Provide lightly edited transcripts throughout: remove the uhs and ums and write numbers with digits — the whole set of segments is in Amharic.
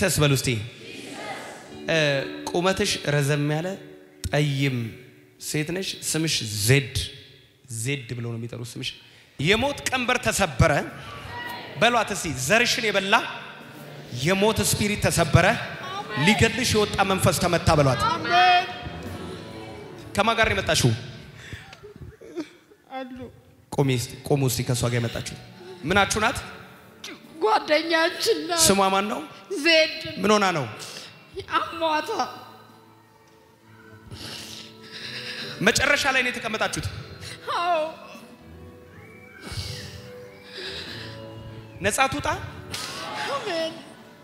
ጂሰስ በሉስቲ ቁመትሽ ረዘም ያለ ጠይም ሴት ነሽ ስምሽ ዜድ ብሎ ነው የሚጠሩት ስምሽ የሞት ቀንበር ተሰበረ በሏት እስቲ ዘርሽን የበላ የሞት ስፒሪት ተሰበረ ሊገልሽ የወጣ መንፈስ ተመታ በሏት አሜን ከማን ጋር የመጣሽው አሉ ቆሙ እስቲ ከሷ ጋር የመጣችው ምናችሁ ናት ጓደኛችን ናት ስሟ ማን ነው ዜድ ምን ሆና ነው አሟታ መጨረሻ ላይ ነው የተቀመጣችሁት አዎ ነፃ ትውጣ አሜን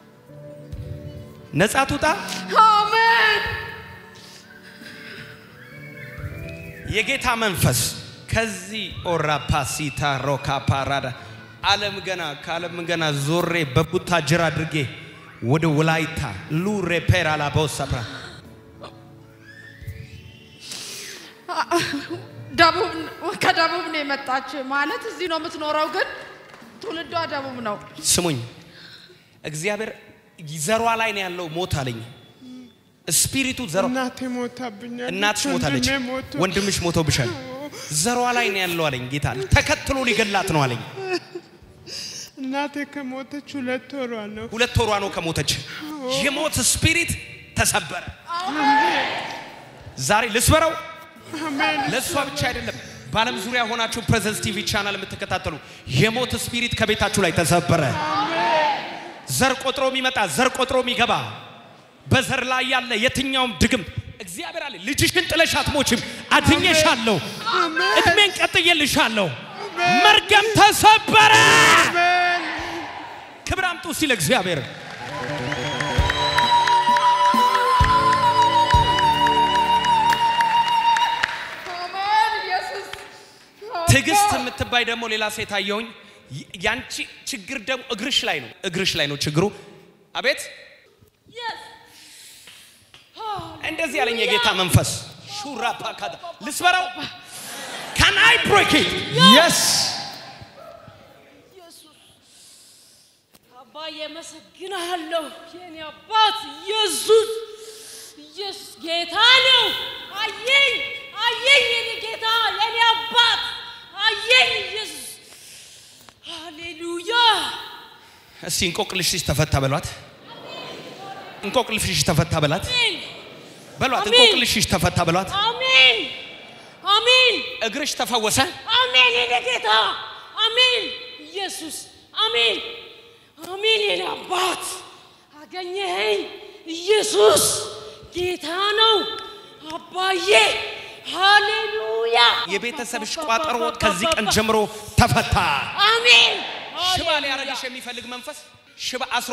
ነፃ ትውጣ አሜን የጌታ መንፈስ ከዚህ ኦራፓሲታ ሮካ ፓራዳ ዓለም ገና ዞሬ በቡታ ጅራ አድርጌ ወደ ወላይታ ሉሬ ፔራላ ቦሳፕራ ከደቡብ ነው የመጣች ማለት እዚህ ነው የምትኖረው ግን ትውልዷ ደቡብ ነው ስሙኝ እግዚአብሔር ዘሯ ላይ ነው ያለው ሞት አለኝ ስፒሪቱ ዘሯ እናቴ ሞታብኛለች እናትሽ ሞታለች ወንድምሽ ሞቶብሻል ዘሯ ላይ ነው ያለው አለኝ ጌታ ተከትሎ ሊገላት ነው አለኝ እናቴ ከሞተች 2 ወሯ ነው 2 ወሯ ነው ከሞተች የሞት ስፒሪት ተሰበረ ዛሬ ልስበረው አሜን ለሷ ብቻ አይደለም ባለም ዙሪያ ሆናችሁ ፕሬዘንስ ቲቪ ቻናል የምትከታተሉ የሞት ስፒሪት ከቤታችሁ ላይ ተሰበረ ዘር ቆጥሮ የሚመጣ ዘር ቆጥሮ የሚገባ በዘር ላይ ያለ የትኛውም ድግም እግዚአብሔር አለ ልጅሽን ጥለሽ አትሞችም አድኜሻለሁ እድሜን ቀጥዬልሻለሁ መርገም ተሰበረ ክብር አምጡ ሲል እግዚአብሔር ትግስት የምትባይ ደግሞ ሌላ ሴት አየሁኝ ያንቺ ችግር ደግሞ እግርሽ ላይ ነው ችግሩ አቤት እንደዚህ ያለኝ የጌታ መንፈስ ሹራ ፓካዳ ልስበረው can I break it yes አባዬ መሰግናለሁ የኔ አባት ኢየሱስ ጌታ ነው አየኝ የኔ ጌታ የኔ አባት አየኝ ኢየሱስ ሃሌሉያ እስቲ እንቆቅልሽሽ ተፈታ በሏት እንቆቅልሽሽ ተፈታ በሏት በሏት እንቆቅልሽሽ ተፈታ በሏት አሜን አሜን እግርሽ ተፈወሰ አሜን የኔ ጌታ አሜን ኢየሱስ አሜን አሜን የኔ አባት አገኘኸኝ ኢየሱስ ጌታ ነው አባዬ ሃሌሉያ የቤተሰብሽ ቋጠሮ ከዚህ ቀን ጀምሮ ተፈታ አሜን ሽባ ሊያረግሽ የሚፈልግ መንፈስ ሽባ አስሮ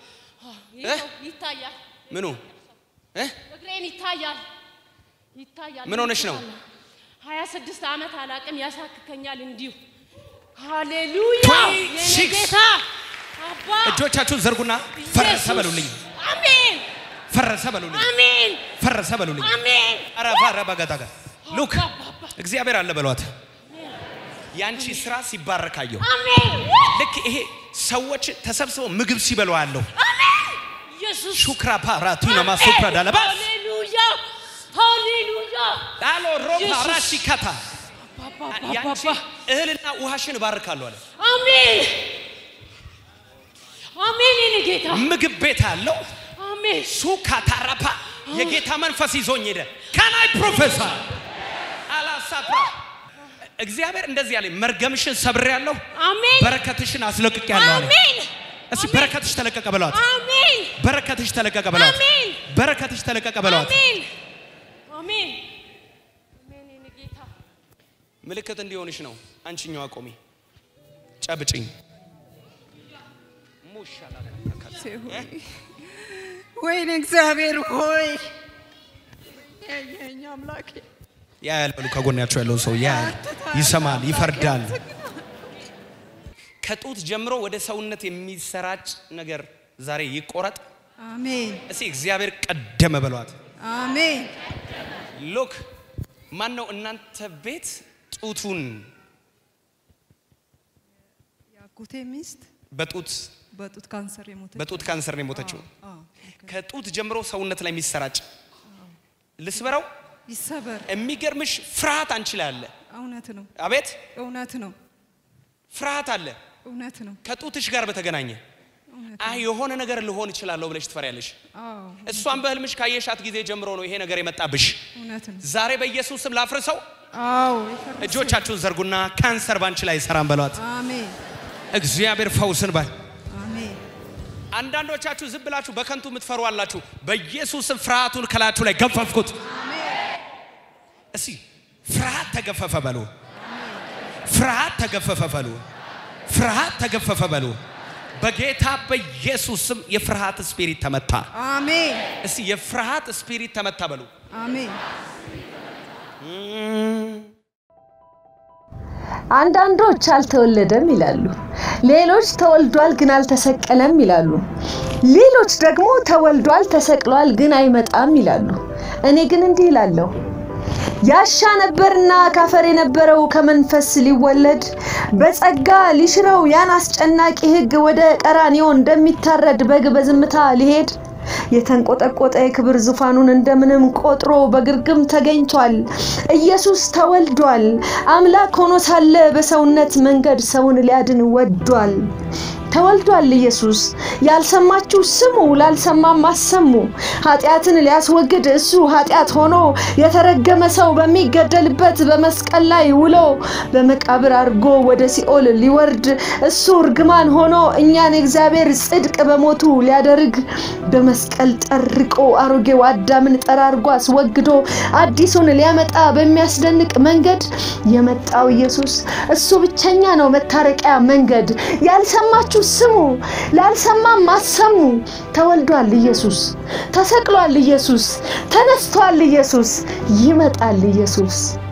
ይታያል ምኑ እግሬን ይታያል ምን ሆነሽ ነው 26 ዓመት አላቅም ያሳክከኛል እንዲሁ ሃሌሉያ የኔ ጌታ አባ እጆቻችሁን ዘርጉና ፈረሰ በሉልኝ አሜን ፈረሰ በሉልኝ አሜን ፈረሰ በሉልኝ አሜን አራፋራ በጋዳጋ ሉክ እግዚአብሔር አለ በሏት ያንቺ ስራ ሲባረካየው አሜን ልክ ይሄ ሰዎች ተሰብስበው ምግብ ሲበሉ አለው አሜን ኢየሱስ ሹክራ ፓራቱና ማሱፕራ ዳለባ ሃሌሉያ ሃሌሉያ ዳሎ ሮፓ ራሺካታ ያንቺ እህልና ውሃሽን ባርካለሁ አለ አሜን አሜን የኔ ጌታ ምግብ ቤት አለው አሜን ሱካታራፓ የጌታ መንፈስ ይዞኝ ሄደ ካናይ ፕሮፌሰር አላሳፕራ እግዚአብሔር እንደዚህ ያለ መርገምሽን ሰብሬያለሁ አሜን በረከትሽን አስለቅቄያለሁ አለ አሜን እስቲ በረከትሽ ተለቀቀ በሏት አሜን በረከትሽ ተለቀቀ በሏት አሜን በረከትሽ ተለቀቀ በሏት አሜን አሜን አሜን የኔ ጌታ ምልክት እንዲሆንሽ ነው አንቺኛው አቆሚ ጨብጭኝ ሙሻላ ወይኔ እግዚአብሔር ሆይ የኛ አምላክ ያ ያለው ከጎናቸው ያለው ሰው ያ ይሰማል ይፈርዳል ከጡት ጀምሮ ወደ ሰውነት የሚሰራጭ ነገር ዛሬ ይቆረጥ አሜን እስቲ እግዚአብሔር ቀደመ በሏት አሜን ሎክ ማን ነው እናንተ ቤት ጡቱን ያኩቴ ሚስት በጡት ካንሰር የሞተችው ከጡት ጀምሮ ሰውነት ላይ የሚሰራጭ ልስበረው ይሰበር የሚገርምሽ ፍርሃት አንቺ ላይ አለ እውነት ነው አቤት እውነት ነው ፍርሃት አለ እውነት ነው ከጡትሽ ጋር በተገናኘ የሆነ ነገር ልሆን ይችላል ብለሽ ትፈሪያለሽ እሷን በህልምሽ ካየሻት ጊዜ ጀምሮ ነው ይሄ ነገር የመጣብሽ እውነት ነው ዛሬ በኢየሱስ ስም ላፍርሰው እጆቻችሁን ዘርጉና ካንሰር ባንቺ ላይ ሰራም በሏት አሜን እግዚአብሔር ፈውስን ባል አሜን አንዳንዶቻችሁ ዝም ብላችሁ በከንቱ ምትፈሩ አላችሁ በኢየሱስ ስም ፍርሃቱን ከላችሁ ላይ ገፈፍኩት አሜን እሺ ፍርሃት ተገፈፈ በሉ ፍርሃት ተገፈፈ በሉ ፍርሃት ተገፈፈ በሉ በጌታ በኢየሱስ ስም የፍርሃት ስፒሪት ተመታ አሜን እሺ የፍርሃት ስፒሪት ተመታ በሉ አሜን አንዳንዶች አልተወለደም ይላሉ ሌሎች ተወልዷል ግን አልተሰቀለም ይላሉ ሌሎች ደግሞ ተወልዷል ተሰቅሏል ግን አይመጣም ይላሉ እኔ ግን እንዲህ ይላለሁ ያሻ ነበርና ካፈር የነበረው ከመንፈስ ሊወለድ በጸጋ ሊሽረው ያን አስጨናቂ ህግ ወደ ቀራንዮ እንደሚታረድ በግ በዝምታ ሊሄድ የተንቆጠቆጠ የክብር ዙፋኑን እንደምንም ቆጥሮ በግርግም ተገኝቷል ኢየሱስ ተወልዷል አምላክ ሆኖ ሳለ በሰውነት መንገድ ሰውን ሊያድን ወዷል ተወልዷል ኢየሱስ ያልሰማችሁ ስሙ ላልሰማም አሰሙ ኃጢያትን ሊያስወግድ እሱ ኃጢያት ሆኖ የተረገመ ሰው በሚገደልበት በመስቀል ላይ ውሎ በመቃብር አርጎ ወደ ሲኦል ሊወርድ እሱ እርግማን ሆኖ እኛን እግዚአብሔር ጽድቅ በሞቱ ሊያደርግ በመስቀል ጠርቆ አሮጌው አዳምን ጠራርጎ አስወግዶ አዲሱን ሊያመጣ በሚያስደንቅ መንገድ የመጣው ኢየሱስ እሱ ብቸኛ ነው መታረቂያ መንገድ ያልሰማችሁ ስሙ ላልሰማም አሰሙ ተወልዷል ኢየሱስ ተሰቅሏል ኢየሱስ ተነስቷል ኢየሱስ ይመጣል ኢየሱስ